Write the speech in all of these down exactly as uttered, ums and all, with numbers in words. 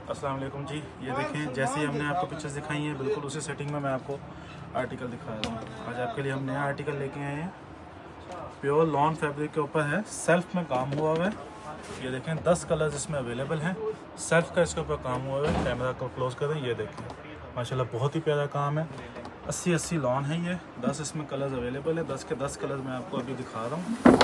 अस्सलाम वालेकुम जी। ये देखें, जैसे ही हमने आपको पिक्चर्स दिखाई हैं बिल्कुल उसी सेटिंग में मैं आपको आर्टिकल दिखा रहा हूँ। आज आपके लिए हम नया आर्टिकल लेके आए हैं। प्योर लॉन फैब्रिक के ऊपर है, सेल्फ में काम हुआ हुआ है। ये देखें, दस कलर्स इसमें अवेलेबल हैं। सेल्फ का इसके ऊपर काम हुआ हुआ है। कैमरा को क्लोज करें, ये देखें माशाल्लाह बहुत ही प्यारा काम है। अस्सी अस्सी लॉन है ये, दस इसमें कलर्स अवेलेबल है। दस के दस कलर्स मैं आपको अभी दिखा रहा हूँ।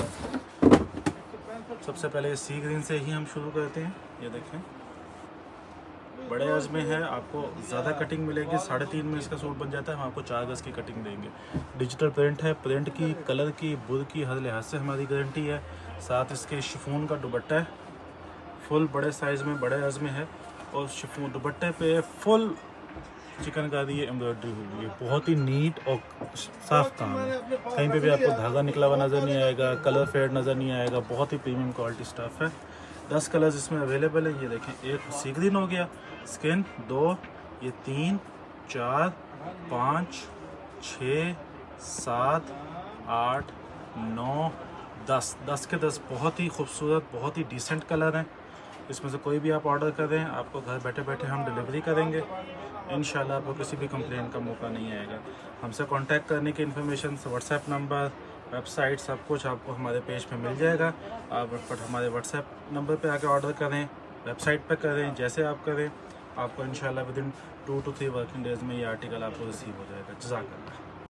सबसे पहले सी ग्रीन से ही हम शुरू करते हैं। ये देखें, बड़े गज में है, आपको ज़्यादा कटिंग मिलेगी। साढ़े तीन में इसका सूट बन जाता है, हम आपको चार गज़ की कटिंग देंगे। डिजिटल प्रिंट है, प्रिंट की, कलर की, बुर की हर लिहाज से हमारी गारंटी है। साथ इसके शिफॉन का दुपट्टा है, फुल बड़े साइज़ में, बड़े गज में है। और शिफॉन दुपट्टे पे फुल चिकनकारी एम्ब्रॉयडरी हुई है। बहुत ही नीट और साफ काम है। कहीं पे भी आपको धागा निकला हुआ नज़र नहीं आएगा, कलर फेड नज़र नहीं आएगा। बहुत ही प्रीमियम क्वालिटी स्टफ़ है। दस कलर्स इसमें अवेलेबल है। ये देखें, एक सी ग्रीन हो गया, स्किन दो, ये तीन, चार, पाँच, छः, सात, आठ, नौ, दस। दस के दस बहुत ही खूबसूरत, बहुत ही डिसेंट कलर हैं। इसमें से कोई भी आप ऑर्डर करें, आपको घर बैठे बैठे हम डिलीवरी करेंगे। इंशाल्लाह आपको किसी भी कंप्लेन का मौका नहीं आएगा। हमसे कांटेक्ट करने की इन्फॉर्मेशन, व्हाट्सएप नंबर, वेबसाइट, सब कुछ आपको हमारे पेज पे मिल जाएगा। आप हमारे व्हाट्सएप नंबर पे आके ऑर्डर करें, वेबसाइट पे करें, जैसे आप करें, आपको इंशाल्लाह with in two two three working days में ये आर्टिकल आपको रिसीव हो जाएगा। जज़ाकल्लाह।